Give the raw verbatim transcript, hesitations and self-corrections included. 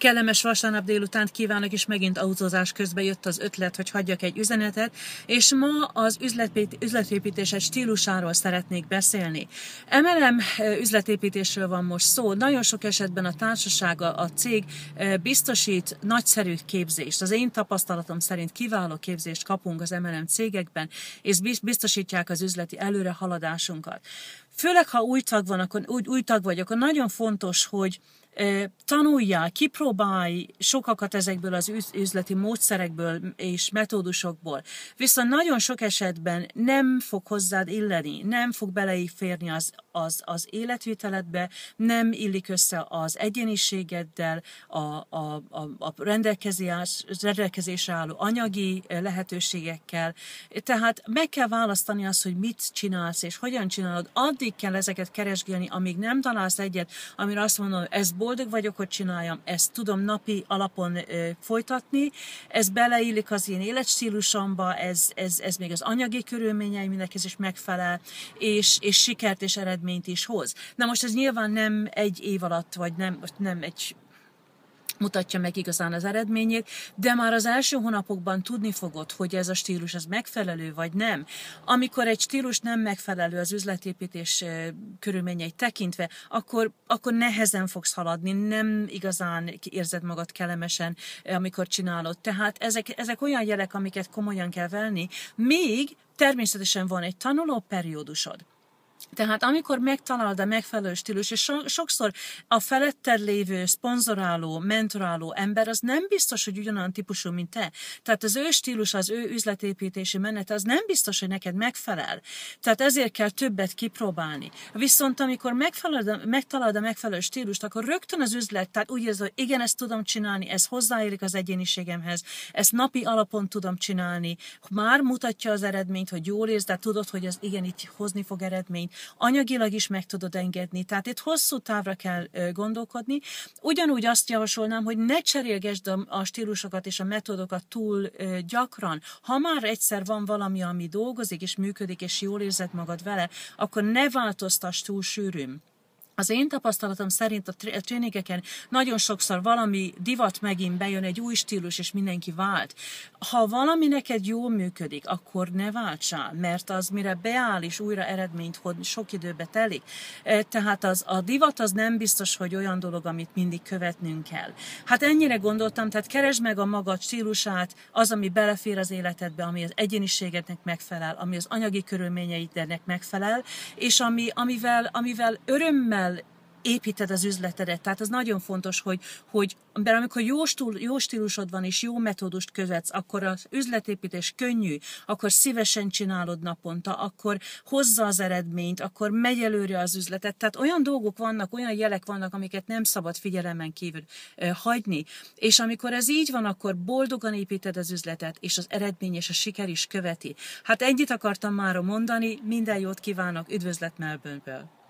Kellemes vasárnap délutánt kívánok, és megint autózás közben jött az ötlet, hogy hagyjak egy üzenetet, és ma az üzletépítések stílusáról szeretnék beszélni. em el em üzletépítésről van most szó. Nagyon sok esetben a társaság, a cég biztosít nagyszerű képzést. Az én tapasztalatom szerint kiváló képzést kapunk az em el em cégekben, és biztosítják az üzleti előrehaladásunkat. Főleg, ha új tag van, akkor új, új tag vagy, akkor nagyon fontos, hogy tanuljál, kipróbálj sokakat ezekből az üzleti módszerekből és metódusokból. Viszont nagyon sok esetben nem fog hozzád illeni, nem fog beleiférni az, az, az életviteledbe, nem illik össze az egyéniségeddel, a, a, a, a rendelkezés, rendelkezésre álló anyagi lehetőségekkel. Tehát meg kell választani azt, hogy mit csinálsz és hogyan csinálod. Addig kell ezeket keresgélni, amíg nem találsz egyet, amire azt mondom, hogy ez boldog vagyok, hogy csináljam, ezt tudom napi alapon ö, folytatni, ez beleillik az én életstílusomba, ez, ez, ez még az anyagi körülményeimnek is megfelel, és, és sikert és eredményt is hoz. Na most ez nyilván nem egy év alatt, vagy nem, nem egy mutatja meg igazán az eredményét, de már az első hónapokban tudni fogod, hogy ez a stílus ez megfelelő, vagy nem. Amikor egy stílus nem megfelelő az üzletépítés körülményeit tekintve, akkor, akkor nehezen fogsz haladni, nem igazán érzed magad kellemesen, amikor csinálod. Tehát ezek, ezek olyan jelek, amiket komolyan kell venni, még természetesen van egy tanuló periódusod. Tehát amikor megtalálod a megfelelő stílus, és so, sokszor a feletted lévő, szponzoráló, mentoráló ember, az nem biztos, hogy ugyanolyan típusú, mint te. Tehát az ő stílus, az ő üzletépítési menete, az nem biztos, hogy neked megfelel. Tehát ezért kell többet kipróbálni. Viszont amikor megfeleled, megtalálod a megfelelő stílust, akkor rögtön az üzlet, tehát úgy érzed, hogy igen, ezt tudom csinálni, ez hozzáérik az egyéniségemhez, ezt napi alapon tudom csinálni, már mutatja az eredményt, hogy jól érz, de tudod, hogy ez igen, itt hozni fog eredményt. Anyagilag is meg tudod engedni, tehát itt hosszú távra kell gondolkodni. Ugyanúgy azt javasolnám, hogy ne cserélgesd a stílusokat és a metódokat túl gyakran. Ha már egyszer van valami, ami dolgozik és működik, és jól érzed magad vele, akkor ne változtass túl sűrűn. Az én tapasztalatom szerint a tréningeken nagyon sokszor valami divat megint bejön, egy új stílus, és mindenki vált. Ha valami neked jól működik, akkor ne váltsál, mert az mire beáll és újra eredményt hoz, sok időbe telik. Tehát az, a divat az nem biztos, hogy olyan dolog, amit mindig követnünk kell. Hát ennyire gondoltam, tehát keresd meg a magad stílusát, az, ami belefér az életedbe, ami az egyéniségednek megfelel, ami az anyagi körülményeidnek megfelel, és ami, amivel, amivel örömmel építed az üzletedet. Tehát az nagyon fontos, hogy, hogy mert amikor jó, stul, jó stílusod van és jó metódust követsz, akkor az üzletépítés könnyű, akkor szívesen csinálod naponta, akkor hozza az eredményt, akkor megy előre az üzletet. Tehát olyan dolgok vannak, olyan jelek vannak, amiket nem szabad figyelemen kívül eh, hagyni. És amikor ez így van, akkor boldogan építed az üzletet, és az eredmény és a siker is követi. Hát ennyit akartam mára mondani, minden jót kívánok, üdvözlet Melbourneből!